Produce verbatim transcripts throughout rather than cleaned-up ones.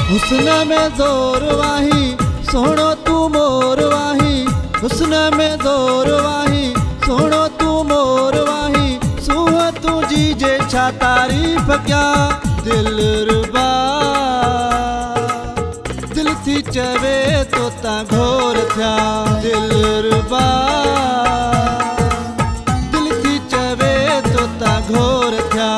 हुस्न में जोर वाही सोनो तू मोर वाही, हुस्न में जोर वाही सोनो तू मोर वाही, सूह तू जीजे छा तारीफ क्या दिल रुबा। दिल थी चवे तो ता घोर थिया दिल रुबा, दिल थी चवे तो ता घोर थिया।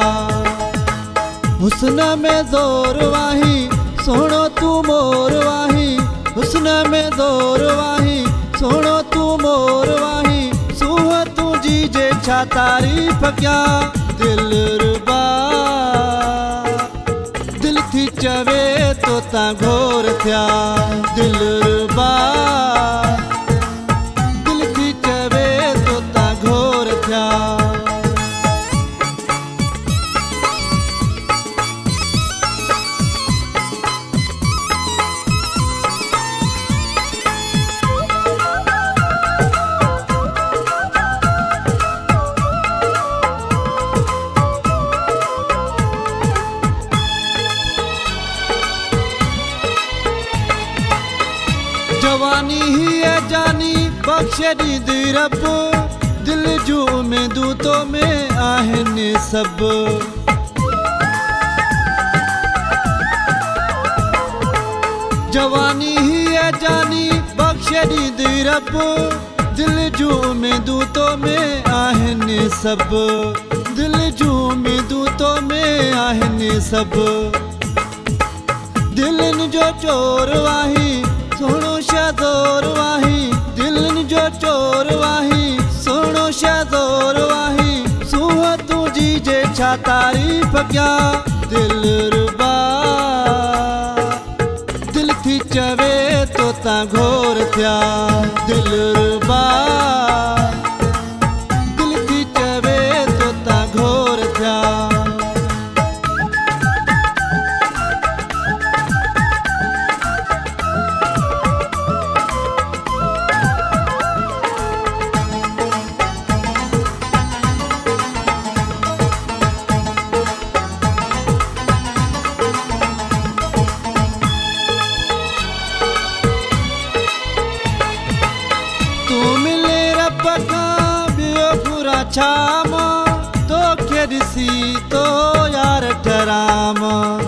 हुस्न में जोर वाही सोनो तू मोर वाही, हुस्न में जोर वाही सोनो तू मोर वाही, सूह तू जीजे छा तारीफ क्या दिल रुबा। दिल थी चवे तो ता घोर थिया दिल रुबा, दिल थी चवे तो ता घोर थिया। जवानी ही है जानी बख्शे दी रब, दिल जू में दूतों में आहन सब। जवानी ही है जानी बख्शे दी रब, दिल जू में दूतों में आहन सब, दिल जू में दूतों में आहन सब। दिलन जो चोर वाही सोनो शज़ोर वाही, दिलन जो चोर वाही सोनो शज़ोर वाही, सूह तू जीजे छा तारीफ क्या दिल रुबा। दिल थी चवे तो ता घोर थिया दिल रुबा, दिल थी चवे तो ता घोर थिया। छाम तो खेसी तो यार ठराम,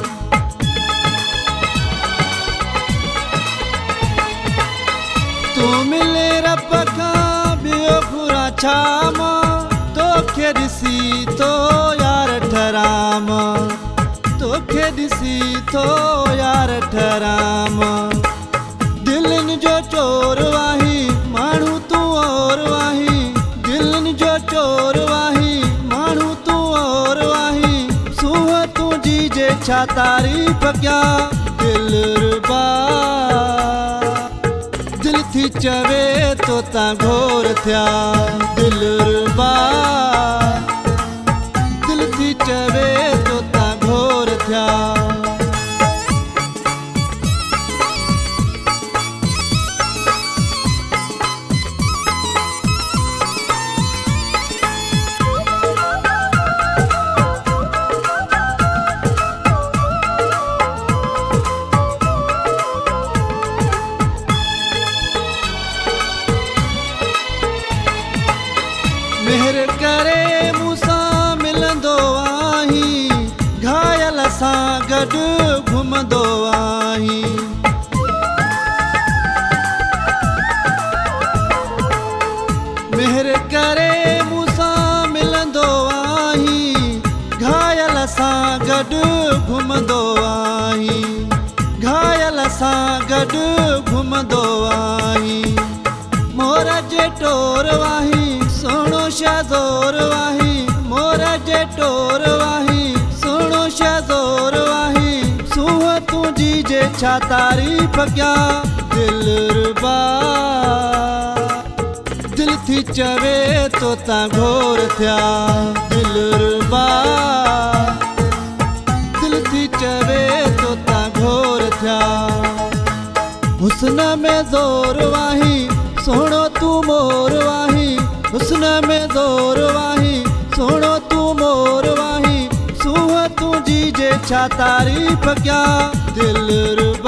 तू मिले रब का बियो पूरा छाम तो खेसी तो यार ठराम, तो खेसी तो यार ठराम। दिलन जो चोर वाही मानू तू और वाही, दिलन जो चोर वाही मानू तू और वाही, सूह तू जीजे छा तारीफ क्या दिल रुबा। दिल थी चवे तो ता घोर थिया दिल रुबा, दिल थी चवे तो ता घोर थिया। मेहर करे मूसा मिलंदो आही, घायल सां गॾु घुमंदो आही। मेहर करे मूसा मिलंदो आही, घायल सां गॾु घुमंदो आही, घायल सां गॾु घुमंदो आही। मोर जे टोर वाही सोनो शज़ोर वाही, मोर जे टोर वाही सोनो शज़ोर वाही, सूह तू जीजे छा तारीफ क्या दिल रुबा। दिल थी चवे तो ता घोर थिया दिल रुबा, दिल थी चवे तो ता घोर थिया। हुस्न में जोर वाही सोनो तू मोर वाही, हुस्न में जोर वाही सोनो तू मोर वाही, सूह तू जीजे छा तारीफ क्या दिल रुबा।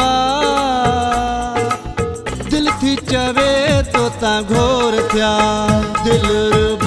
तां घोर थिया दिल